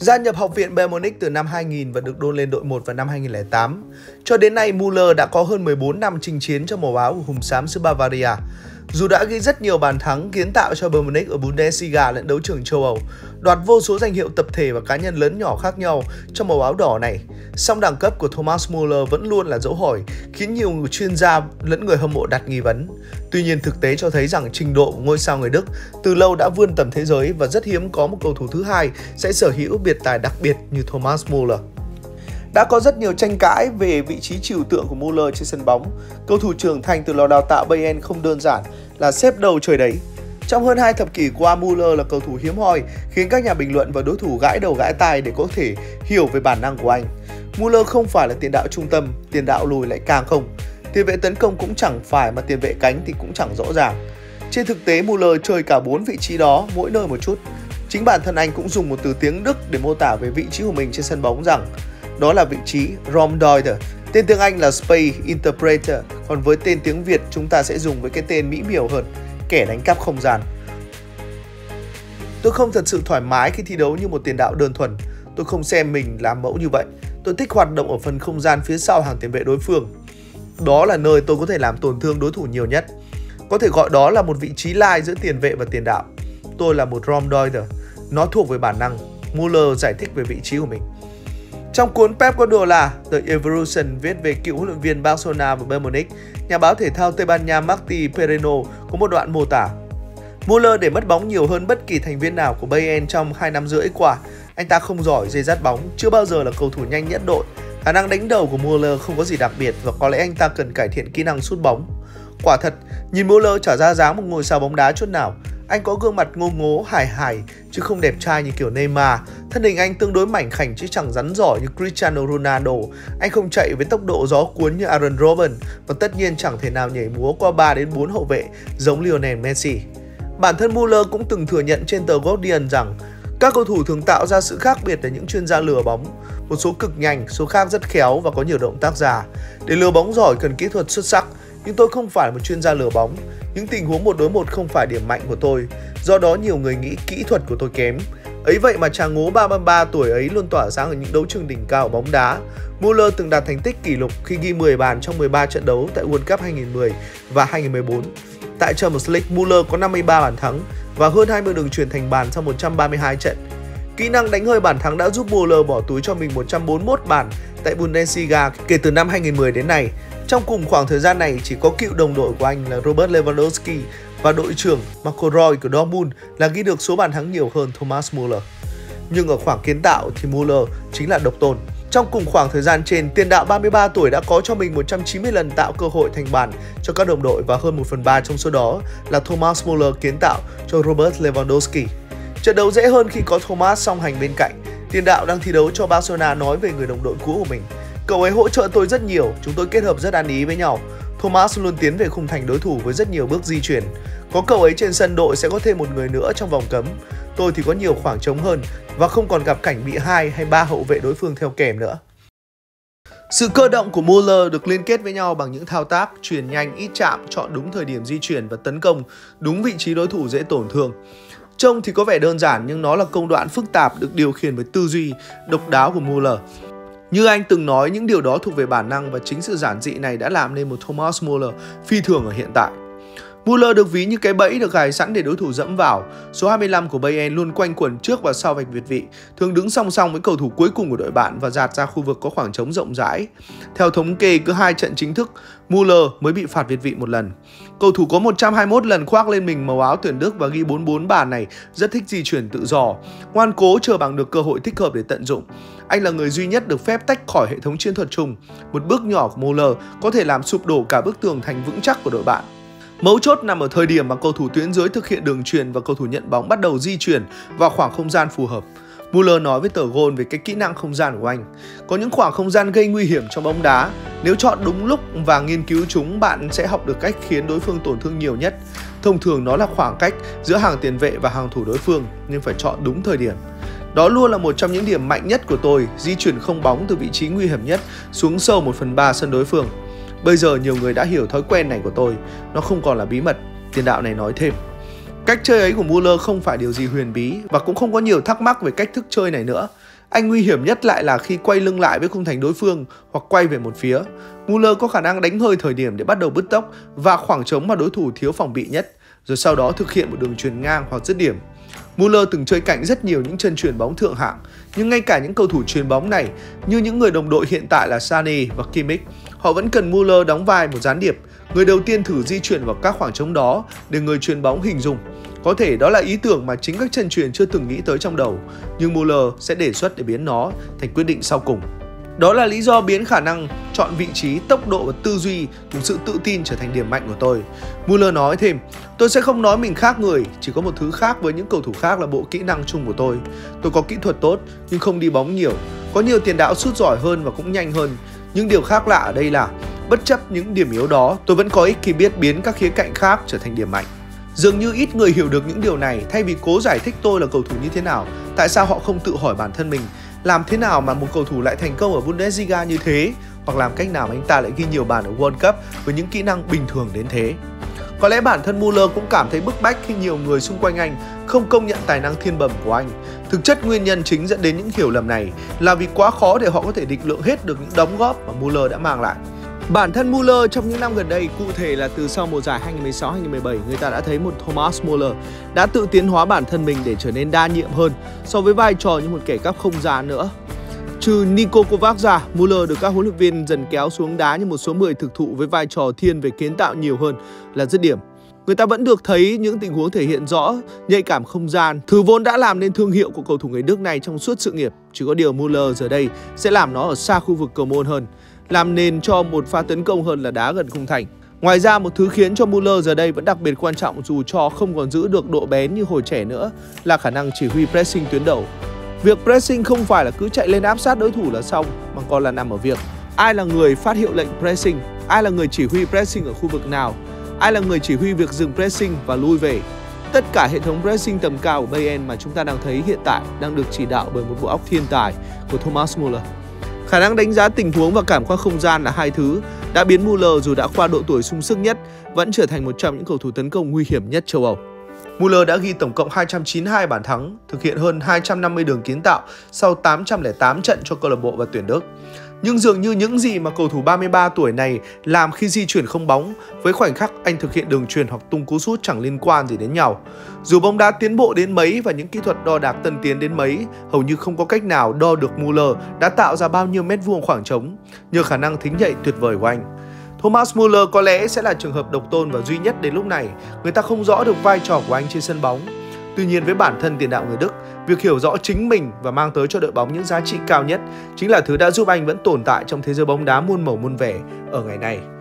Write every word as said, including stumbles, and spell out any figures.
Gia nhập học viện Bayern Munich từ năm hai nghìn và được đôn lên đội một vào năm hai nghìn không trăm lẻ tám. Cho đến nay, Müller đã có hơn mười bốn năm chinh chiến cho màu áo của hùng xám xứ Bavaria. Dù đã ghi rất nhiều bàn thắng kiến tạo cho Bayern Munich ở Bundesliga lẫn đấu trường châu Âu, đoạt vô số danh hiệu tập thể và cá nhân lớn nhỏ khác nhau trong màu áo đỏ này, song đẳng cấp của Thomas Müller vẫn luôn là dấu hỏi, khiến nhiều người chuyên gia lẫn người hâm mộ đặt nghi vấn. Tuy nhiên, thực tế cho thấy rằng trình độ của ngôi sao người Đức từ lâu đã vươn tầm thế giới và rất hiếm có một cầu thủ thứ hai sẽ sở hữu biệt tài đặc biệt như Thomas Müller. Đã có rất nhiều tranh cãi về vị trí trừu tượng của Müller trên sân bóng. Cầu thủ trưởng thành từ lò đào tạo Bayern không đơn giản là xếp đầu trời đấy. Trong hơn hai thập kỷ qua, Müller là cầu thủ hiếm hoi, khiến các nhà bình luận và đối thủ gãi đầu gãi tai để có thể hiểu về bản năng của anh. Müller không phải là tiền đạo trung tâm, tiền đạo lùi lại càng không. Tiền vệ tấn công cũng chẳng phải, mà tiền vệ cánh thì cũng chẳng rõ ràng. Trên thực tế, Müller chơi cả bốn vị trí đó, mỗi nơi một chút. Chính bản thân anh cũng dùng một từ tiếng Đức để mô tả về vị trí của mình trên sân bóng rằng đó là vị trí Raumdeuter. Tên tiếng Anh là Space Interpreter, còn với tên tiếng Việt chúng ta sẽ dùng với cái tên mỹ miều hơn, kẻ đánh cắp không gian. Tôi không thật sự thoải mái khi thi đấu như một tiền đạo đơn thuần. Tôi không xem mình làm mẫu như vậy. Tôi thích hoạt động ở phần không gian phía sau hàng tiền vệ đối phương. Đó là nơi tôi có thể làm tổn thương đối thủ nhiều nhất. Có thể gọi đó là một vị trí lai giữa tiền vệ và tiền đạo. Tôi là một Raumdeuter. Nó thuộc về bản năng. Müller giải thích về vị trí của mình. Trong cuốn Pep Guardiola, The Evolution viết về cựu huấn luyện viên Barcelona và Bayern Munich, nhà báo thể thao Tây Ban Nha Martí Pereno có một đoạn mô tả: Müller để mất bóng nhiều hơn bất kỳ thành viên nào của Bayern trong hai năm rưỡi qua. Anh ta không giỏi dây dắt bóng, chưa bao giờ là cầu thủ nhanh nhất đội. Khả năng đánh đầu của Müller không có gì đặc biệt và có lẽ anh ta cần cải thiện kỹ năng sút bóng. Quả thật, nhìn Müller trở ra dáng một ngôi sao bóng đá chút nào. Anh có gương mặt ngô ngố, hài hài, chứ không đẹp trai như kiểu Neymar. Thân hình anh tương đối mảnh khảnh chứ chẳng rắn giỏi như Cristiano Ronaldo. Anh không chạy với tốc độ gió cuốn như Arjen Robben và tất nhiên chẳng thể nào nhảy múa qua ba đến bốn hậu vệ giống Lionel Messi. Bản thân Müller cũng từng thừa nhận trên tờ Guardian rằng các cầu thủ thường tạo ra sự khác biệt là những chuyên gia lừa bóng. Một số cực nhanh, số khác rất khéo và có nhiều động tác già. Để lừa bóng giỏi cần kỹ thuật xuất sắc, nhưng tôi không phải một chuyên gia lừa bóng. Những tình huống một đối một không phải điểm mạnh của tôi, do đó nhiều người nghĩ kỹ thuật của tôi kém. Ấy vậy mà chàng ngố ba mươi ba tuổi ấy luôn tỏa sáng ở những đấu trường đỉnh cao của bóng đá. Müller từng đạt thành tích kỷ lục khi ghi mười bàn trong mười ba trận đấu tại World Cup hai nghìn không trăm mười và hai nghìn không trăm mười bốn. Tại Champions League, Müller có năm mươi ba bàn thắng và hơn hai mươi đường chuyền thành bàn sau một trăm ba mươi hai trận. Kỹ năng đánh hơi bàn thắng đã giúp Müller bỏ túi cho mình một trăm bốn mươi mốt bàn tại Bundesliga kể từ năm hai nghìn không trăm mười đến nay. Trong cùng khoảng thời gian này, chỉ có cựu đồng đội của anh là Robert Lewandowski và đội trưởng Marco Reus của Dortmund là ghi được số bàn thắng nhiều hơn Thomas Müller. Nhưng ở khoảng kiến tạo thì Müller chính là độc tôn. Trong cùng khoảng thời gian trên, tiền đạo ba mươi ba tuổi đã có cho mình một trăm chín mươi lần tạo cơ hội thành bàn cho các đồng đội và hơn một phần ba trong số đó là Thomas Müller kiến tạo cho Robert Lewandowski. Trận đấu dễ hơn khi có Thomas song hành bên cạnh. Tiền đạo đang thi đấu cho Barcelona nói về người đồng đội cũ của mình: Cậu ấy hỗ trợ tôi rất nhiều, chúng tôi kết hợp rất ăn ý với nhau. Thomas luôn tiến về khung thành đối thủ với rất nhiều bước di chuyển. Có cậu ấy trên sân, đội sẽ có thêm một người nữa trong vòng cấm. Tôi thì có nhiều khoảng trống hơn và không còn gặp cảnh bị hai hay ba hậu vệ đối phương theo kèm nữa. Sự cơ động của Müller được liên kết với nhau bằng những thao tác chuyển nhanh, ít chạm, chọn đúng thời điểm di chuyển và tấn công đúng vị trí đối thủ dễ tổn thương. Trông thì có vẻ đơn giản nhưng nó là công đoạn phức tạp được điều khiển với tư duy độc đáo của Müller. Như anh từng nói, những điều đó thuộc về bản năng và chính sự giản dị này đã làm nên một Thomas Müller phi thường ở hiện tại. Müller được ví như cái bẫy được gài sẵn để đối thủ dẫm vào. Số hai mươi lăm của Bayern luôn quanh quẩn trước và sau vạch việt vị, thường đứng song song với cầu thủ cuối cùng của đội bạn và dạt ra khu vực có khoảng trống rộng rãi. Theo thống kê, cứ hai trận chính thức, Müller mới bị phạt việt vị một lần. Cầu thủ có một trăm hai mươi mốt lần khoác lên mình màu áo tuyển Đức và ghi bốn mươi bốn bàn này rất thích di chuyển tự do, ngoan cố chờ bằng được cơ hội thích hợp để tận dụng. Anh là người duy nhất được phép tách khỏi hệ thống chiến thuật chung. Một bước nhỏ của Müller có thể làm sụp đổ cả bức tường thành vững chắc của đội bạn. Mấu chốt nằm ở thời điểm mà cầu thủ tuyến dưới thực hiện đường chuyền và cầu thủ nhận bóng bắt đầu di chuyển vào khoảng không gian phù hợp. Müller nói với tờ Goal về cái kỹ năng không gian của anh. Có những khoảng không gian gây nguy hiểm trong bóng đá. Nếu chọn đúng lúc và nghiên cứu chúng, bạn sẽ học được cách khiến đối phương tổn thương nhiều nhất. Thông thường nó là khoảng cách giữa hàng tiền vệ và hàng thủ đối phương, nhưng phải chọn đúng thời điểm. Đó luôn là một trong những điểm mạnh nhất của tôi, di chuyển không bóng từ vị trí nguy hiểm nhất xuống sâu một phần ba sân đối phương. Bây giờ nhiều người đã hiểu thói quen này của tôi, nó không còn là bí mật, tiền đạo này nói thêm. Cách chơi ấy của Müller không phải điều gì huyền bí và cũng không có nhiều thắc mắc về cách thức chơi này nữa. Anh nguy hiểm nhất lại là khi quay lưng lại với khung thành đối phương hoặc quay về một phía. Muller có khả năng đánh hơi thời điểm để bắt đầu bứt tốc và khoảng trống mà đối thủ thiếu phòng bị nhất, rồi sau đó thực hiện một đường chuyền ngang hoặc dứt điểm. Muller từng chơi cạnh rất nhiều những chân chuyền bóng thượng hạng, nhưng ngay cả những cầu thủ chuyền bóng này, như những người đồng đội hiện tại là Sané và Kimmich, họ vẫn cần Muller đóng vai một gián điệp, người đầu tiên thử di chuyển vào các khoảng trống đó để người chuyền bóng hình dung. Có thể đó là ý tưởng mà chính các chân chuyền chưa từng nghĩ tới trong đầu, nhưng Muller sẽ đề xuất để biến nó thành quyết định sau cùng. Đó là lý do biến khả năng chọn vị trí, tốc độ và tư duy cùng sự tự tin trở thành điểm mạnh của tôi. Muller nói thêm, tôi sẽ không nói mình khác người, chỉ có một thứ khác với những cầu thủ khác là bộ kỹ năng chung của tôi. Tôi có kỹ thuật tốt nhưng không đi bóng nhiều, có nhiều tiền đạo sút giỏi hơn và cũng nhanh hơn. Nhưng điều khác lạ ở đây là, bất chấp những điểm yếu đó, tôi vẫn có ích khi biết biến các khía cạnh khác trở thành điểm mạnh. Dường như ít người hiểu được những điều này. Thay vì cố giải thích tôi là cầu thủ như thế nào, tại sao họ không tự hỏi bản thân mình, làm thế nào mà một cầu thủ lại thành công ở Bundesliga như thế, hoặc làm cách nào mà anh ta lại ghi nhiều bàn ở World Cup với những kỹ năng bình thường đến thế. Có lẽ bản thân Muller cũng cảm thấy bức bách khi nhiều người xung quanh anh không công nhận tài năng thiên bẩm của anh. Thực chất nguyên nhân chính dẫn đến những hiểu lầm này là vì quá khó để họ có thể định lượng hết được những đóng góp mà Muller đã mang lại. Bản thân Muller trong những năm gần đây, cụ thể là từ sau mùa giải hai nghìn mười sáu hai nghìn mười bảy, người ta đã thấy một Thomas Muller đã tự tiến hóa bản thân mình để trở nên đa nhiệm hơn so với vai trò như một kẻ cắp không gian nữa. Trừ Niko Kovac ra, Muller được các huấn luyện viên dần kéo xuống đá như một số mười thực thụ với vai trò thiên về kiến tạo nhiều hơn là dứt điểm. Người ta vẫn được thấy những tình huống thể hiện rõ nhạy cảm không gian, thứ vốn đã làm nên thương hiệu của cầu thủ người Đức này trong suốt sự nghiệp. Chỉ có điều Muller giờ đây sẽ làm nó ở xa khu vực cầu môn hơn, làm nền cho một pha tấn công hơn là đá gần khung thành. Ngoài ra, một thứ khiến cho Muller giờ đây vẫn đặc biệt quan trọng dù cho không còn giữ được độ bén như hồi trẻ nữa là khả năng chỉ huy pressing tuyến đầu. Việc pressing không phải là cứ chạy lên áp sát đối thủ là xong, mà còn là nằm ở việc ai là người phát hiệu lệnh pressing, ai là người chỉ huy pressing ở khu vực nào, ai là người chỉ huy việc dừng pressing và lui về. Tất cả hệ thống pressing tầm cao của Bayern mà chúng ta đang thấy hiện tại đang được chỉ đạo bởi một bộ óc thiên tài của Thomas Muller. Khả năng đánh giá tình huống và cảm quan không gian là hai thứ đã biến Muller, dù đã qua độ tuổi sung sức nhất, vẫn trở thành một trong những cầu thủ tấn công nguy hiểm nhất châu Âu. Muller đã ghi tổng cộng hai trăm chín mươi hai bàn thắng, thực hiện hơn hai trăm năm mươi đường kiến tạo sau tám trăm lẻ tám trận cho câu lạc bộ và tuyển Đức. Nhưng dường như những gì mà cầu thủ ba mươi ba tuổi này làm khi di chuyển không bóng, với khoảnh khắc anh thực hiện đường chuyền hoặc tung cú sút chẳng liên quan gì đến nhau. Dù bóng đá tiến bộ đến mấy và những kỹ thuật đo đạc tân tiến đến mấy, hầu như không có cách nào đo được Muller đã tạo ra bao nhiêu mét vuông khoảng trống nhờ khả năng thính nhạy tuyệt vời của anh. Thomas Muller có lẽ sẽ là trường hợp độc tôn và duy nhất đến lúc này. Người ta không rõ được vai trò của anh trên sân bóng. Tuy nhiên, với bản thân tiền đạo người Đức, việc hiểu rõ chính mình và mang tới cho đội bóng những giá trị cao nhất chính là thứ đã giúp anh vẫn tồn tại trong thế giới bóng đá muôn màu muôn vẻ ở ngày nay.